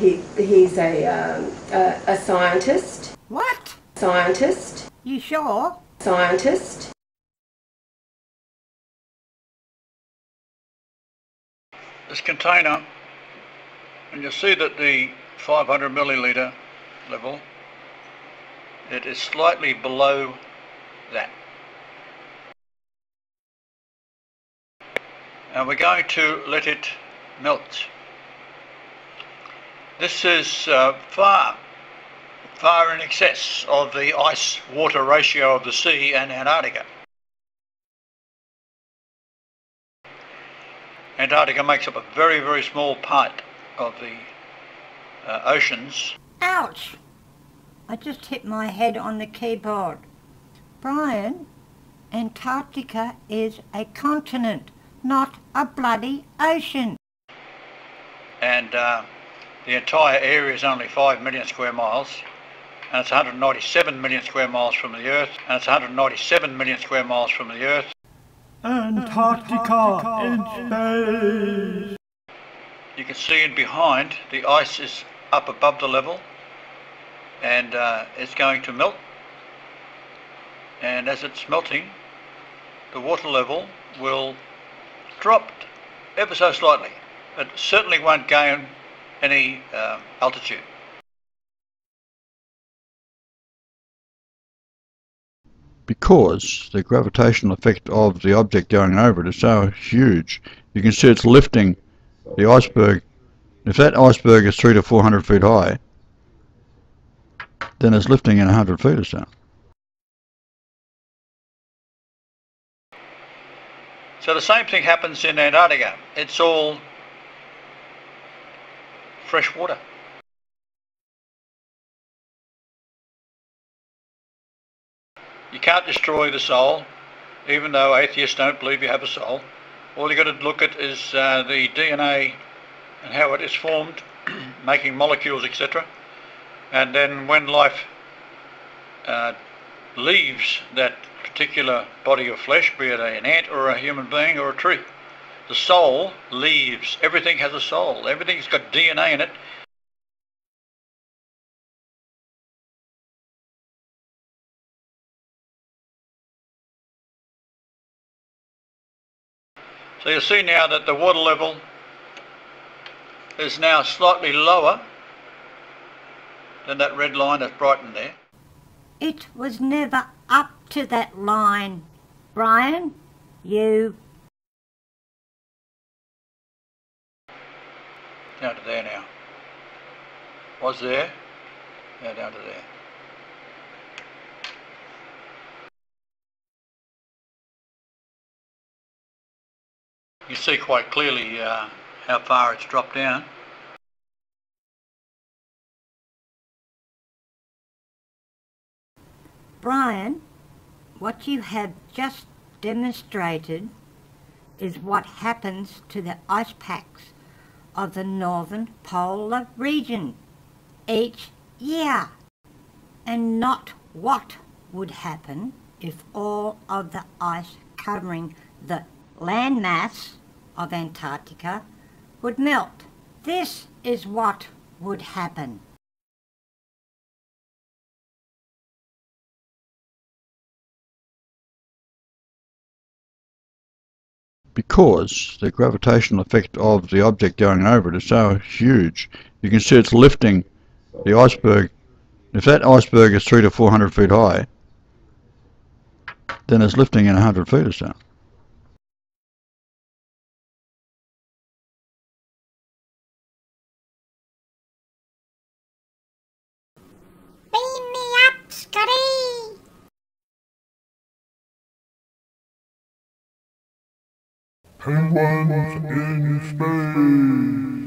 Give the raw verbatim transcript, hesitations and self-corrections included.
He, he's a, um, a, a scientist. What? Scientist. You sure? Scientist. This container, and you'll see that the five hundred milliliter level, it is slightly below that. And we're going to let it melt. This is uh, far, far in excess of the ice-water ratio of the sea and Antarctica. Antarctica makes up a very, very small part of the uh, oceans. Ouch! I just hit my head on the keyboard. Brian, Antarctica is a continent, not a bloody ocean. And uh, the entire area is only five million square miles, and it's one hundred ninety-seven million square miles from the Earth, and it's one hundred ninety-seven million square miles from the Earth. Antarctica in space. You can see in behind, the ice is up above the level, and uh, it's going to melt. And as it's melting, the water level will drop ever so slightly. It certainly won't gain any uh, altitude. Because the gravitational effect of the object going over it is so huge, you can see it's lifting the iceberg. If that iceberg is three to four hundred feet high, then it's lifting in a hundred feet or so. So the same thing happens in Antarctica. It's all fresh water. You can't destroy the soul, even though atheists don't believe you have a soul. All you've got to look at is uh, the D N A and how it is formed, making molecules, et cetera. And then when life uh, leaves that particular body of flesh, be it an ant or a human being or a tree, the soul leaves. Everything has a soul. Everything's got D N A in it. So you'll see now that the water level is now slightly lower than that red line that's brightened there. It was never up to that line. Brian, you... Down to there now. Was there, now down to there. You see quite clearly uh, how far it's dropped down. Brian, what you have just demonstrated is what happens to the ice packs of the northern polar region each year, and not what would happen if all of the ice covering the landmass of Antarctica would melt. This is what would happen. Because the gravitational effect of the object going over it is so huge, you can see it's lifting the iceberg. If that iceberg is three to four hundred feet high, then it's lifting in a hundred feet or so. Beam me up, Scotty! Penguins in space.